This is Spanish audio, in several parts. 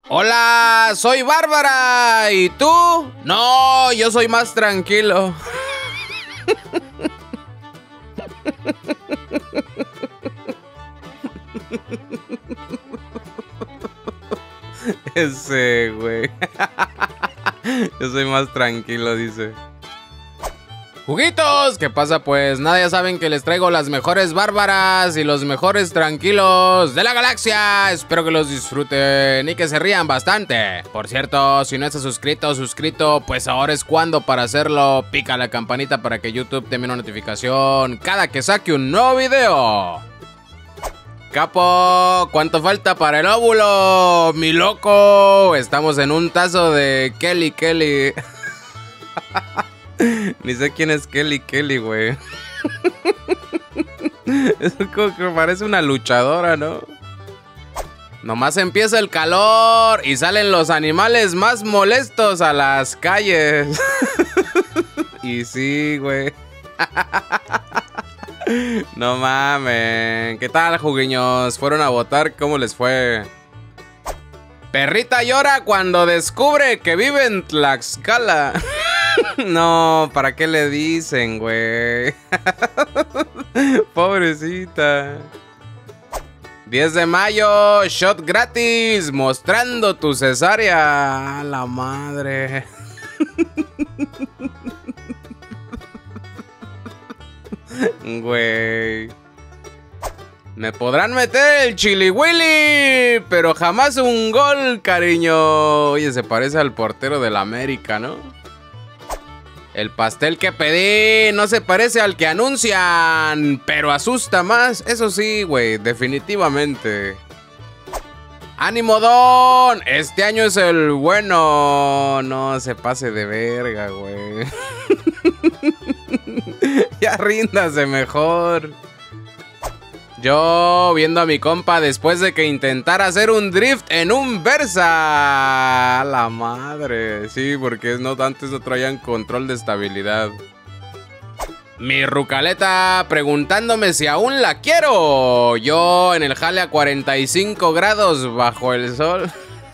Hola, soy Bárbara. ¿Y tú? No, yo soy más tranquilo. Ese, güey. Yo soy más tranquilo, dice. ¡Juguitos! ¿Qué pasa pues? Nada, ya saben que les traigo las mejores bárbaras y los mejores tranquilos de la galaxia. Espero que los disfruten y que se rían bastante. Por cierto, si no estás suscrito, pues ahora es cuando para hacerlo. Pica la campanita para que YouTube te envíe una notificación cada que saque un nuevo video. Capo, ¿cuánto falta para el óvulo? Mi loco, estamos en un tazo de Kelly. Ni sé quién es Kelly, güey. Es como que parece una luchadora, ¿no? Nomás empieza el calor y salen los animales más molestos a las calles. Y sí, güey. No mames. ¿Qué tal, juguiños? ¿Fueron a votar? ¿Cómo les fue? Perrita llora cuando descubre que vive en Tlaxcala. No, ¿para qué le dicen, güey? Pobrecita. 10 de mayo, shot gratis, mostrando tu cesárea. A la madre. Güey. Me podrán meter el chili willy, pero jamás un gol, cariño. Oye, se parece al portero del América, ¿no? El pastel que pedí no se parece al que anuncian, pero asusta más. Eso sí, güey, definitivamente. ¡Ánimo, Don! Este año es el bueno. No se pase de verga, güey. Ya ríndase mejor. Yo viendo a mi compa después de que intentara hacer un drift en un Versa. A la madre. Sí, porque antes no traían control de estabilidad. Mi rucaleta preguntándome si aún la quiero. Yo en el jale a 45 grados bajo el sol.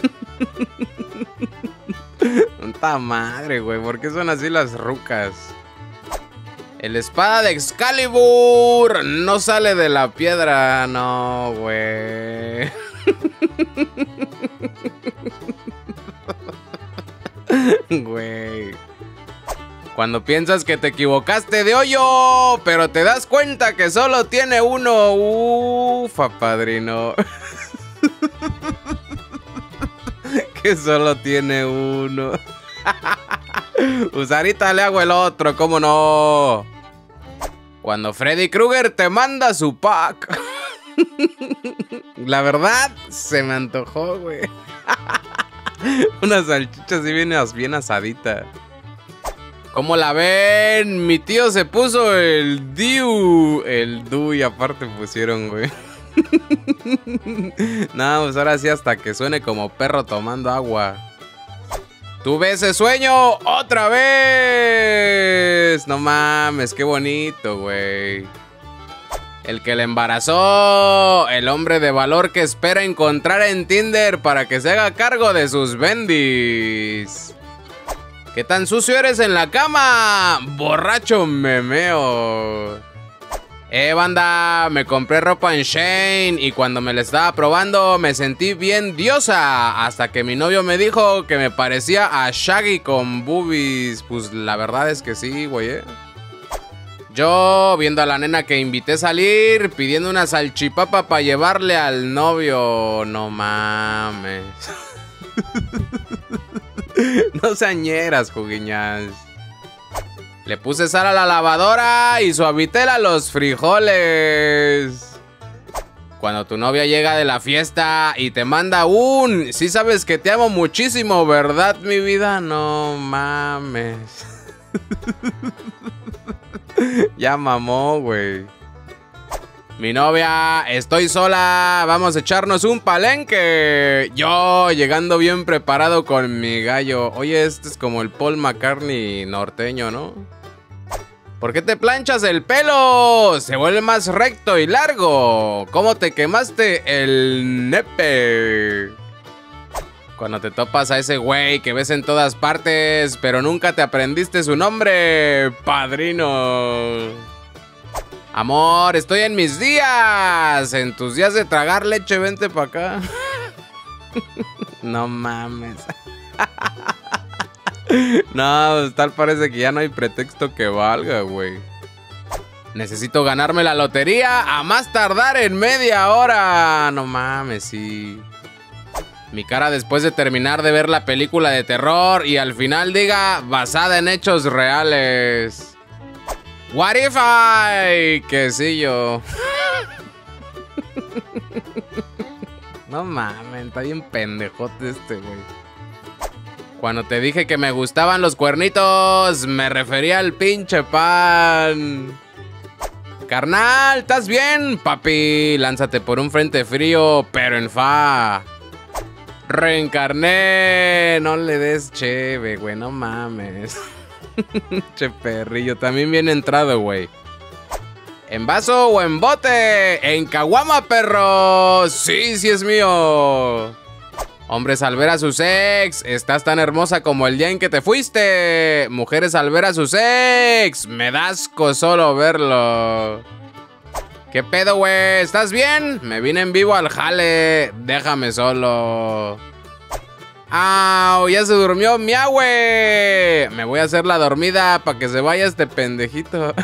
Puta madre, güey. ¿Por qué son así las rucas? El espada de Excalibur no sale de la piedra. No, güey. Güey. Cuando piensas que te equivocaste de hoyo, pero te das cuenta que solo tiene uno. Ufa, padrino. Que solo tiene uno. Pues ahorita le hago el otro, ¿cómo no? Cuando Freddy Krueger te manda su pack. La verdad, se me antojó, güey. Unas salchichas así bien asadita. ¿Cómo la ven? Mi tío se puso el Diu. El Du y aparte pusieron, güey. No, pues ahora sí hasta que suene como perro tomando agua. Tuve ese sueño otra vez. No mames, qué bonito, güey. El que le embarazó. El hombre de valor que espera encontrar en Tinder para que se haga cargo de sus bendis. ¿Qué tan sucio eres en la cama? Borracho memeo. Banda, me compré ropa en Shein y cuando me la estaba probando me sentí bien diosa. Hasta que mi novio me dijo que me parecía a Shaggy con boobies. Pues la verdad es que sí, güey. Yo viendo a la nena que invité a salir, pidiendo una salchipapa para llevarle al novio. No mames. No señeras, juguiñas. Le puse sal a la lavadora y suavitel a los frijoles. Cuando tu novia llega de la fiesta y te manda un... Sí sabes que te amo muchísimo, ¿verdad, mi vida? No mames. Ya mamó, güey. Mi novia, estoy sola, vamos a echarnos un palenque. Yo llegando bien preparado con mi gallo. Oye, este es como el Paul McCartney norteño, ¿no? ¿Por qué te planchas el pelo? Se vuelve más recto y largo. ¿Cómo te quemaste el nepe? Cuando te topas a ese güey que ves en todas partes, pero nunca te aprendiste su nombre, padrino. Amor, estoy en mis días. En tus días de tragar leche, vente para acá. No mames. No, pues tal parece que ya no hay pretexto que valga, güey. Necesito ganarme la lotería a más tardar en media hora. No mames, sí. Mi cara después de terminar de ver la película de terror y al final diga basada en hechos reales. What if I... Que sí yo. No mames, está bien pendejote este, güey. Cuando te dije que me gustaban los cuernitos, me refería al pinche pan. Carnal, ¿estás bien? Papi, lánzate por un frente frío, pero en fa. Reencarné. No le des cheve, güey, no mames. Che perrillo, también bien entrado, güey. ¿En vaso o en bote? En caguama, perro. Sí, sí es mío. Hombres al ver a sus ex, estás tan hermosa como el día en que te fuiste. Mujeres al ver a sus ex, me da asco solo verlo. ¿Qué pedo, güey? ¿Estás bien? Me vine en vivo al jale, déjame solo. ¡Au! Ya se durmió miau, güey. Me voy a hacer la dormida para que se vaya este pendejito.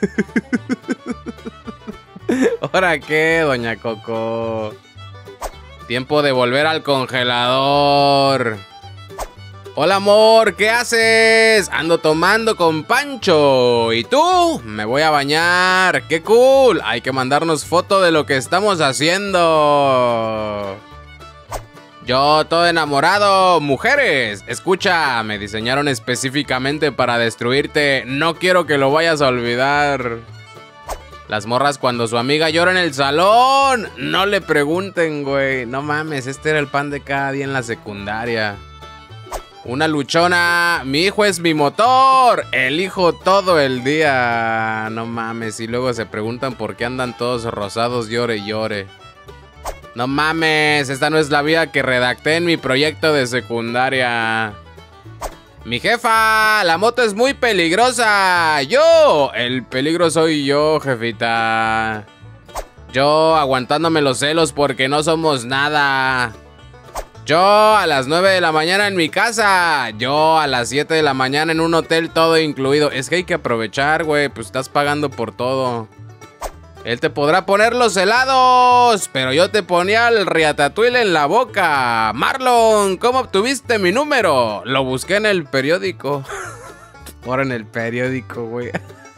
¿Ahora qué, doña Coco? Tiempo de volver al congelador. Hola, amor, ¿qué haces? Ando tomando con Pancho. ¿Y tú? Me voy a bañar. ¡Qué cool! Hay que mandarnos foto de lo que estamos haciendo. Yo todo enamorado. Mujeres, escucha, me diseñaron específicamente para destruirte. No quiero que lo vayas a olvidar. Las morras cuando su amiga llora en el salón. No le pregunten, güey. No mames, este era el pan de cada día en la secundaria. Una luchona. Mi hijo es mi motor. Elijo todo el día. No mames. Y luego se preguntan por qué andan todos rosados, llore y llore. No mames, esta no es la vida que redacté en mi proyecto de secundaria. Mi jefa, la moto es muy peligrosa. Yo, el peligro soy yo, jefita. Yo aguantándome los celos porque no somos nada. Yo a las 9 de la mañana en mi casa. Yo a las 7 de la mañana en un hotel todo incluido. Es que hay que aprovechar, güey, pues estás pagando por todo. Él te podrá poner los helados, pero yo te ponía el riatatuil en la boca. Marlon, ¿cómo obtuviste mi número? Lo busqué en el periódico. Ahora en el periódico, güey.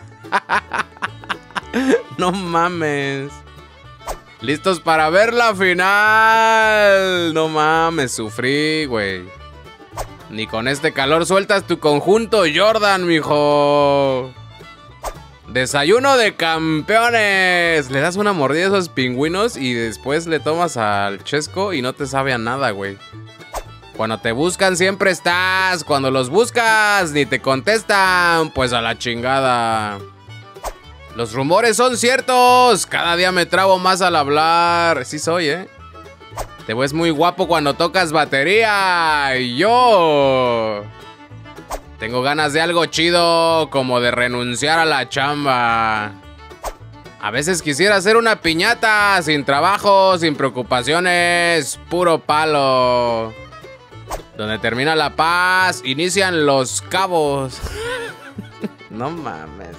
No mames. Listos para ver la final. No mames, sufrí, güey. Ni con este calor sueltas tu conjunto Jordan, mijo. Desayuno de campeones. Le das una mordida a esos pingüinos y después le tomas al chesco y no te sabe a nada, güey. Cuando te buscan siempre estás. Cuando los buscas ni te contestan, pues a la chingada. Los rumores son ciertos. Cada día me trabo más al hablar. Sí soy, ¿eh? Te ves muy guapo cuando tocas batería. Y yo... tengo ganas de algo chido, como de renunciar a la chamba. A veces quisiera hacer una piñata, sin trabajo, sin preocupaciones, puro palo. Donde termina la paz, inician los cabos. No mames.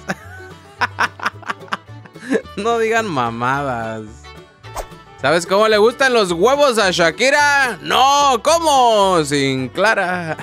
No digan mamadas. ¿Sabes cómo le gustan los huevos a Shakira? No, ¿cómo? Sin clara.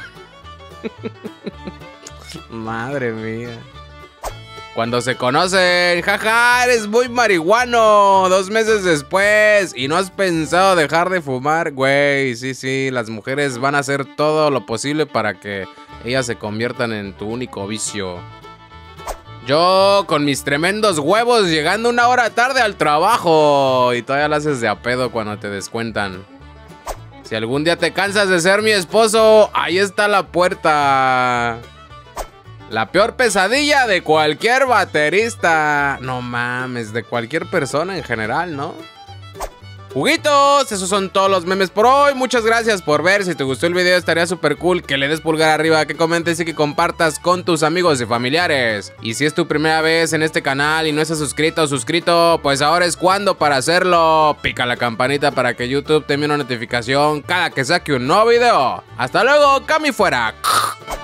Madre mía. Cuando se conocen, jaja, eres muy marihuano. 2 meses después y no has pensado dejar de fumar. Güey, sí, las mujeres van a hacer todo lo posible para que ellas se conviertan en tu único vicio. Yo con mis tremendos huevos llegando 1 hora tarde al trabajo y todavía la haces de a pedo cuando te descuentan. Si algún día te cansas de ser mi esposo, ahí está la puerta. La peor pesadilla de cualquier baterista. No mames, de cualquier persona en general, ¿no? Juguitos, esos son todos los memes por hoy. Muchas gracias por ver. Si te gustó el video estaría súper cool que le des pulgar arriba, que comentes y que compartas con tus amigos y familiares. Y si es tu primera vez en este canal y no estás suscrito o suscrito, pues ahora es cuando para hacerlo. Pica la campanita para que YouTube te envíe una notificación cada que saque un nuevo video. Hasta luego, Cami fuera.